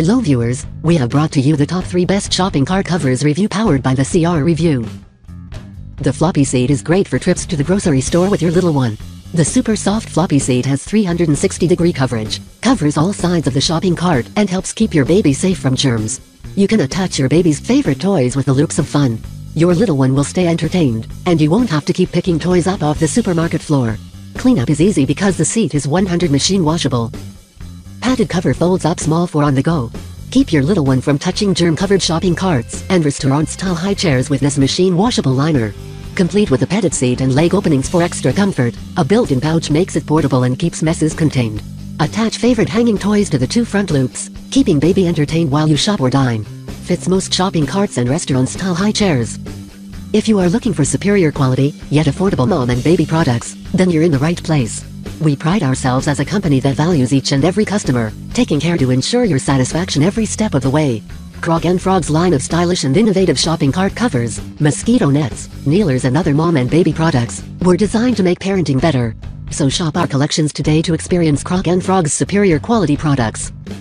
Hello viewers, we have brought to you the top 3 best shopping cart covers review powered by the CR Review. The floppy seat is great for trips to the grocery store with your little one. The super soft floppy seat has 360-degree coverage, covers all sides of the shopping cart, and helps keep your baby safe from germs. You can attach your baby's favorite toys with the loops of fun. Your little one will stay entertained, and you won't have to keep picking toys up off the supermarket floor. Cleanup is easy because the seat is 100% machine washable. Padded cover folds up small for on the go. Keep your little one from touching germ-covered shopping carts and restaurant-style high chairs with this machine washable liner. Complete with a padded seat and leg openings for extra comfort, a built-in pouch makes it portable and keeps messes contained. Attach favorite hanging toys to the 2 front loops, keeping baby entertained while you shop or dine. Fits most shopping carts and restaurant-style high chairs. If you are looking for superior quality, yet affordable mom and baby products, then you're in the right place. We pride ourselves as a company that values each and every customer, taking care to ensure your satisfaction every step of the way. Krog & Frog's line of stylish and innovative shopping cart covers, mosquito nets, kneelers and other mom and baby products, were designed to make parenting better. So shop our collections today to experience Krog & Frog's superior quality products.